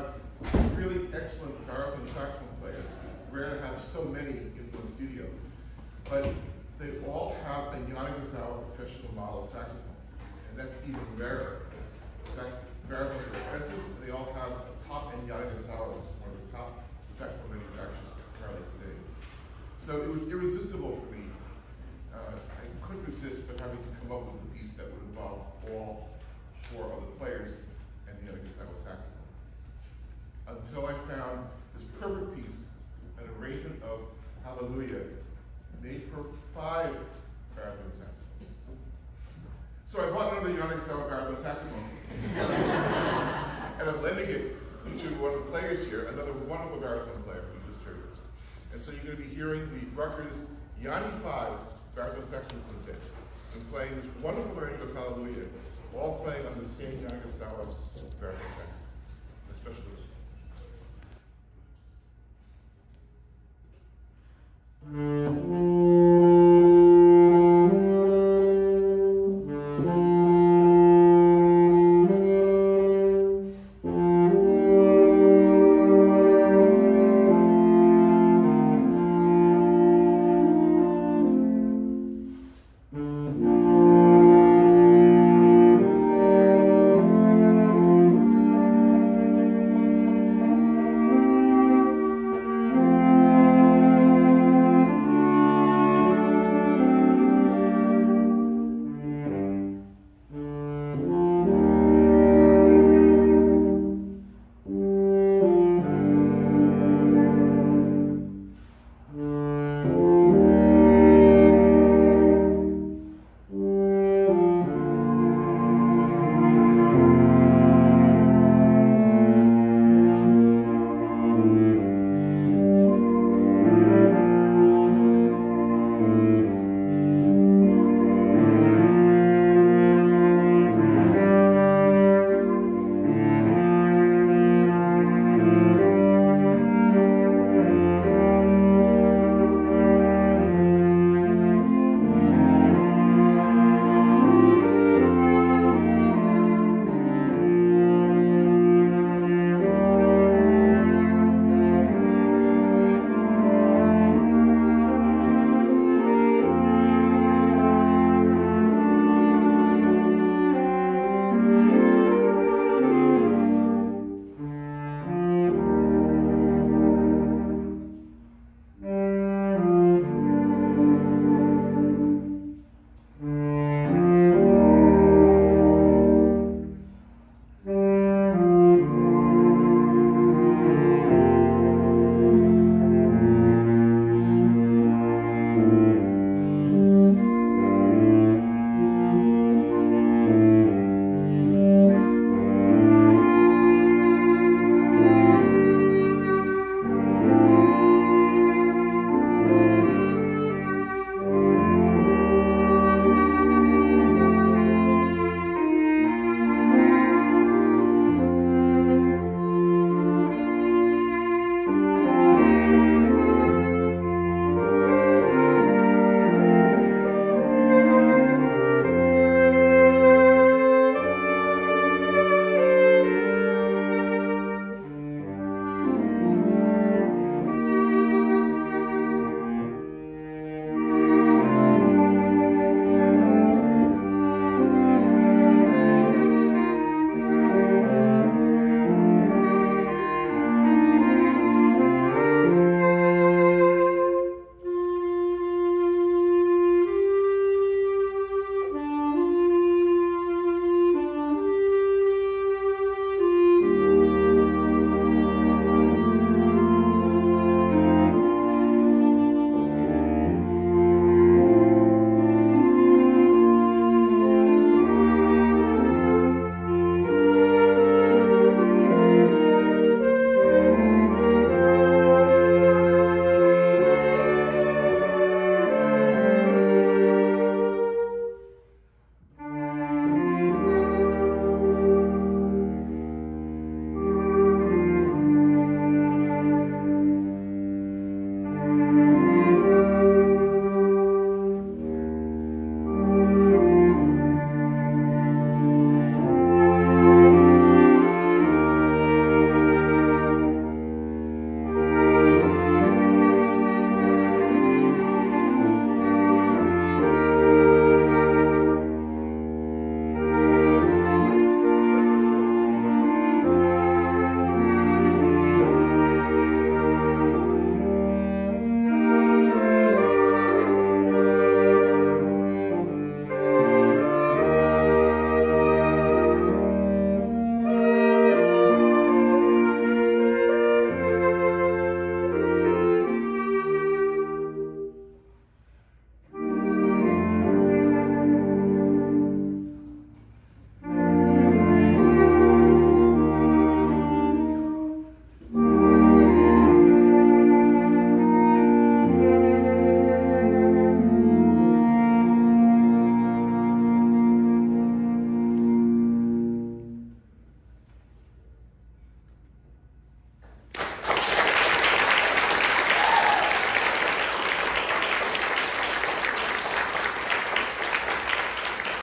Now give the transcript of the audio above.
have really excellent baritone saxophone players. Rare to have so many in one studio. But they all have a Yanagisawa professional model saxophone. And that's even rarer. Baritones are expensive, and they all have a top-end Yanagisawa, which is one of the top saxophone manufacturers currently today. So it was irresistible for me. I couldn't resist but having to come up with a piece that would involve all 4 of the players and the Yanagisawa saxophones. Until I found this perfect piece, an arrangement of Hallelujah, made for 5 baritone saxophones. So I bought another Yanagisawa baritone saxophone, and I'm lending it to one of the players here, another wonderful baritone player who just heard it. And so you're going to be hearing the Rutgers Yanni 5 baritone saxophone quintet, and playing this wonderful arrangement of Hallelujah, all playing on the same Yanagisawa baritone saxophone.